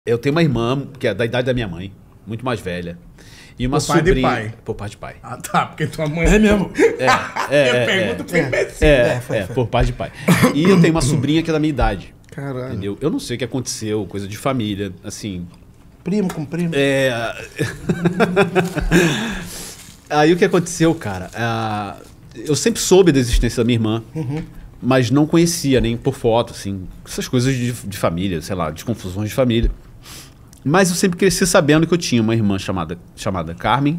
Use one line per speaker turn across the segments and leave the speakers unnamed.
Eu tenho uma irmã que é da idade da minha mãe, muito mais velha. E uma
Por pai de
sobrinha.
pai.
Por pai de pai.
Ah, tá, porque tua mãe...
É mesmo.
Pergunta pro imbecil.
Por pai de pai. E eu tenho uma sobrinha que é da minha idade.
Caralho.
Entendeu? Eu não sei o que aconteceu, coisa de família, assim.
Primo com primo.
Aí o que aconteceu, cara? Eu sempre soube da existência da minha irmã, mas não conhecia nem por foto, assim, essas coisas de família, sei lá, de confusões de família. Mas eu sempre cresci sabendo que eu tinha uma irmã chamada Carmen,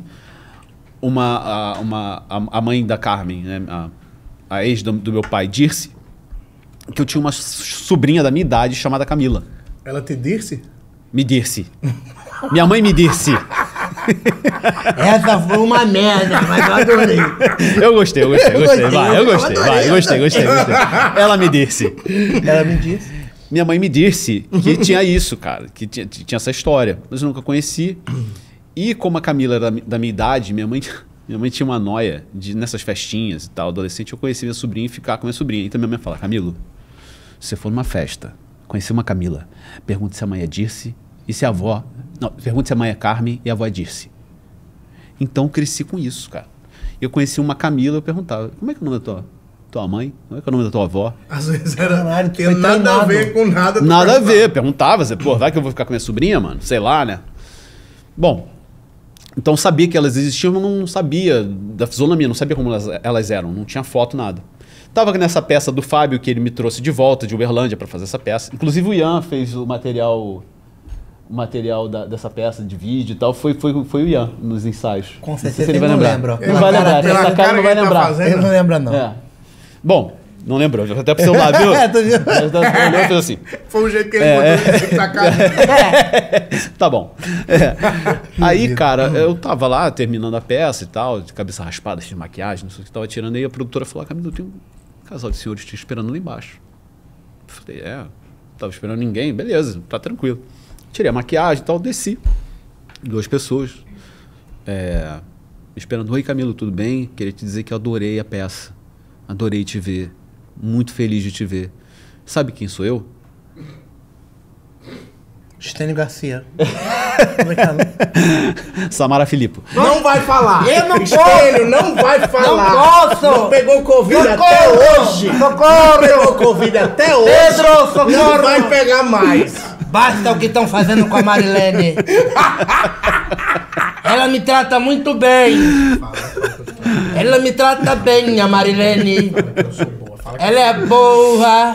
a mãe da Carmen, né, a ex do meu pai, Dirce, que eu tinha uma sobrinha da minha idade chamada Camila.
Ela te disse?
Me disse. Minha mãe me disse.
Essa foi uma merda, mas eu adorei.
Eu gostei. Eu gostei. Ela me disse.
Ela me disse.
Minha mãe me disse que tinha isso, cara, que tinha essa história, mas eu nunca conheci. E como a Camila era da minha idade, minha mãe tinha uma noia de, nessas festinhas e tal, adolescente, eu conheci minha sobrinha e ficar com minha sobrinha. Então minha mãe fala, Camilo, se você for numa festa, conhecer uma Camila, pergunte se a mãe é Dirce e se a avó... Não, pergunte se a mãe é Carmen e a avó é Dirce. Então eu cresci com isso, cara. Eu conheci uma Camila, eu perguntava, como é que é o nome da tua mãe? Como é que é o nome da tua avó?
Às vezes era...
Caralho,
Tem nada a ver com nada.
Nada a ver, perguntava, pô, vai que eu vou ficar com minha sobrinha, mano? Sei lá, né? Bom, então sabia que elas existiam, mas não sabia da fisionomia, não sabia como elas eram, não tinha foto, nada. Tava nessa peça do Fábio, que ele me trouxe de volta de Uberlândia pra fazer essa peça. Inclusive o Ian fez o material dessa peça de vídeo e tal, foi o Ian nos ensaios.
Com
Não sei
certeza
se ele vai
ele não
lembrar.
lembra.
Não vai lembrar,
pela
essa cara não vai
que ele tá
lembrar.
fazendo.
Ele não lembra, não.
É. Bom, não lembrou, já até pro celular, viu?
Tô vendo.
Olhou e fez assim.
Foi o jeito que ele botou na cara.
Tá bom. Aí, cara, eu tava lá terminando a peça e tal, de cabeça raspada, cheia de maquiagem, não sei o que tava tirando, aí a produtora falou, Camilo, tem um casal de senhores te esperando lá embaixo. Eu falei, tava esperando ninguém, beleza, tá tranquilo. Tirei a maquiagem e tal, desci. 2 pessoas. Esperando, oi Camilo, tudo bem? Queria te dizer que eu adorei a peça. Adorei te ver. Muito feliz de te ver. Sabe quem sou eu?
Estênio Garcia. Como é que é?
Samara Filippo.
Não vai falar.
Eu não
Estênio, não vai falar.
Não posso.
Não pegou Covid
Socorro.
até hoje.
Socorro.
Não pegou Covid até hoje.
Pedro, socorro.
Não vai pegar mais.
Basta o que estão fazendo com a Marilene. Ela me trata muito bem. Ela me trata bem, a Marilene. Ela é boa.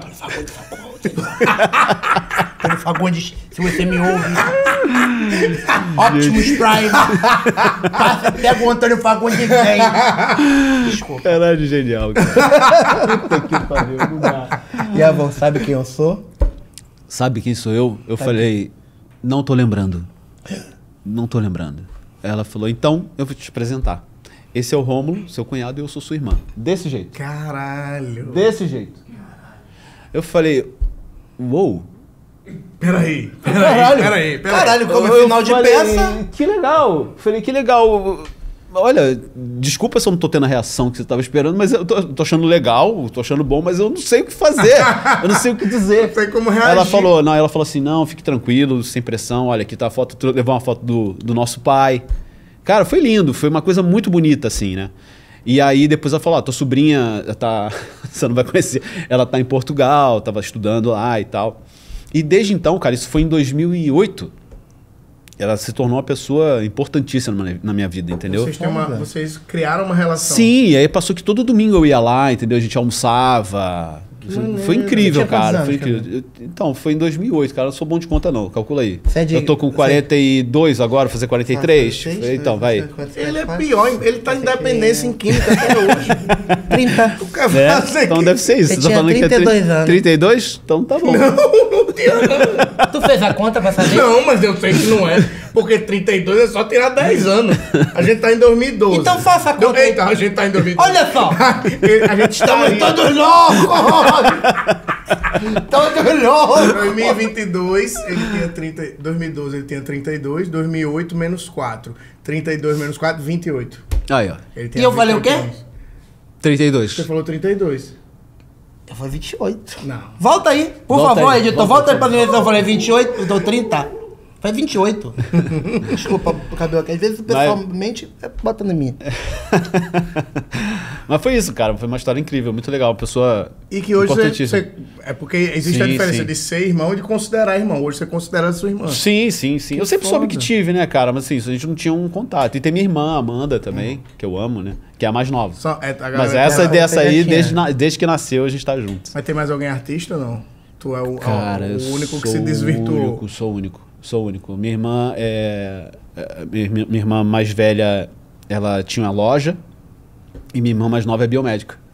Antônio Fagundes, se você me ouve. Optimus Prime. Pega o Antônio Fagundes e vem. Desculpa.
Caralho, genial, cara. Puta que pariu, não dá.
E a avó sabe quem eu sou?
Sabe quem sou eu? Eu falei, não tô lembrando. Não tô lembrando. Ela falou, então eu vou te apresentar. Esse é o Rômulo, seu cunhado, e eu sou sua irmã. Desse jeito.
Caralho.
Desse jeito. Eu falei, uou.
Peraí.
Caralho, como é
Eu
final de
falei,
peça.
Que legal. Falei, que legal. Olha, desculpa se eu não tô tendo a reação que você tava esperando, mas eu tô achando legal, tô achando bom, mas eu não sei o que fazer. Eu não sei o que dizer.
Não sei como reagir.
Ela falou assim, não, fique tranquilo, sem pressão, olha, aqui tá a foto, levou uma foto do nosso pai. Cara, foi lindo, foi uma coisa muito bonita, assim, né? E aí depois ela falou, tua sobrinha tá, você não vai conhecer, ela tá em Portugal, tava estudando lá e tal. E desde então, cara, isso foi em 2008, ela se tornou uma pessoa importantíssima na minha vida, entendeu?
Vocês criaram uma relação.
Sim, e aí passou que todo domingo eu ia lá, entendeu? A gente almoçava. Foi incrível,
Você tinha quantos
cara.
anos,
Foi incrível. Então, foi em 2008, cara. Eu não sou bom de conta, não. Calcula aí. Eu tô com 42 agora, vou fazer 43. Então, vai.
Ele é pior, ele tá em independência em química até hoje.
30.
O que vai fazer
Então
aqui?
deve ser isso.
Você
Você tá
tinha
falando que é
32 anos.
32? Então tá bom.
Não tinha não.
Tu fez a conta pra saber?
Não, mas eu sei que não é. Porque 32 é só tirar 10 anos. A gente tá em 2012.
Então faça a conta aí.
Eita, a gente tá em 2012.
Olha só.
A gente
Estamos
está
todos loucos. Todos loucos.
em 2022, ele tinha 30... 2012 ele tinha 32, 2008 menos 4. 32 menos 4, 28.
Aí, ó.
Ele
E
tinha
eu falei o quê?
28 anos.
32.
Você falou 32.
Foi 28.
Não.
Volta aí, por
Volta
favor,
aí,
editor.
volta
Volta aí pra ver se eu falei 28, eu dou 30. Foi 28. Desculpa, cabelo aqui. Às vezes o pessoal mente botando em mim.
Mas foi isso, cara. Foi uma história incrível, muito legal. Uma pessoa
E que hoje
importantíssima.
é porque existe a
Sim,
diferença
sim.
de ser irmão e de considerar irmão. Hoje você considera a sua irmã.
Sim, sim, sim. Eu sempre soube que
foda.
tive, né, cara? Mas assim, a gente não tinha um contato. E tem minha irmã, Amanda, também, que eu amo, né? Que é a mais nova.
A galera
Mas
tem-
essa dessa aí,
pegadinha.
desde que nasceu, a gente tá junto.
Mas tem mais alguém artista ou não? Tu é o
Cara, eu
único que
sou
se desvirtuou.
único, sou único. Minha irmã minha irmã mais velha, ela tinha uma loja. E minha irmã mais nova é biomédica.